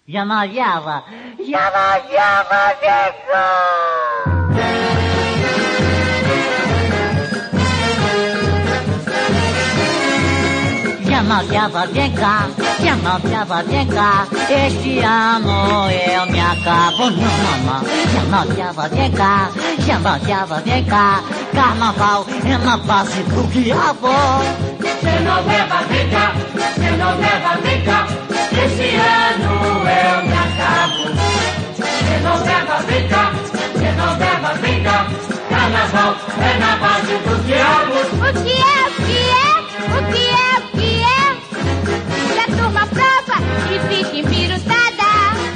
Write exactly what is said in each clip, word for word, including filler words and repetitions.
Java, Java, Java, Java. Java, Java, vem cá, Java, Java, vem cá. Este ano eu me acabo, não, mamãe. Java, Java, vem cá, Java, Java, vem cá. Carnaval é na base do diabo. Genoveva, vem cá, Genoveva, vem cá. Esse ano eu me acabo. Genoveva, vem cá, Genoveva, vem cá. Carnaval é na base do diabo. O que é, o que é, o que é, o que é? Se a turma prova e fica embirutada.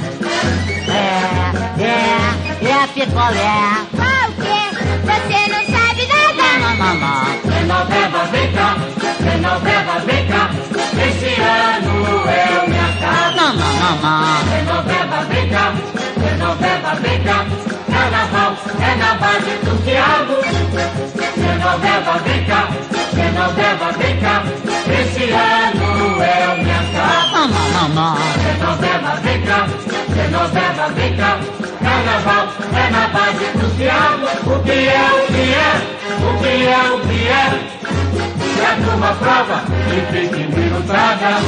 É, é, é picolé. Qual o quê? Você não sabe nada. Não, mamãe. Genoveva, vem cá, Genoveva, vem cá. Esse ano eu me acabo. Não, não, mamãe. Genoveva, vem cá, Genoveva, vem cá. Carnaval é na base do diabo. Genoveva, vem cá, Genoveva, vem cá. Esse ano eu me acabo. Não, não, mamãe. Genoveva, vem cá, Genoveva, vem cá. Carnaval é na base do diabo. O que é, o que é, o que é, o que é? Se a turma prova e fica embirutada.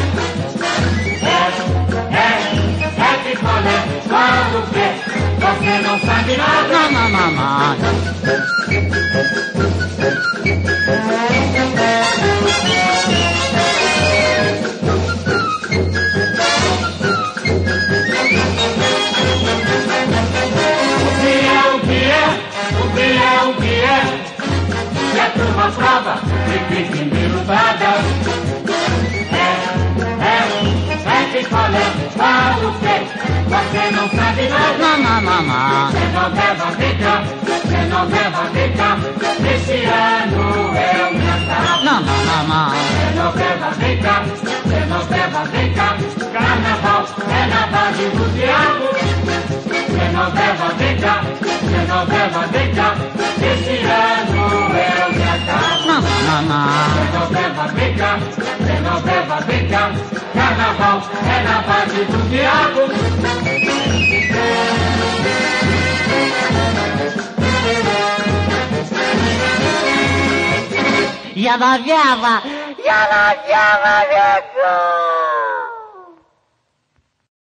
É, é, é picolé, qual o quê? Você não sabe nada. Não, não, mamãe. O que é, o que é, o que é, o que é? Se a turma prova e fica embirutada. É, é, é picolé, qual o quê? Você não sabe nada. Não, não, mamãe. Genoveva, vem cá, Genoveva, vem cá. Esse ano eu me acabo. Não, não, mamãe. Genoveva, vem cá, Genoveva, vem cá. Carnaval é na base do diabo. Genoveva, vem cá, Genoveva, vem cá. Esse ano eu me acabo. Não, não, mamãe. Genoveva, vem cá, Genoveva, vem cá. Carnaval é na base do diabo. Java, Java, Java, Java, Java.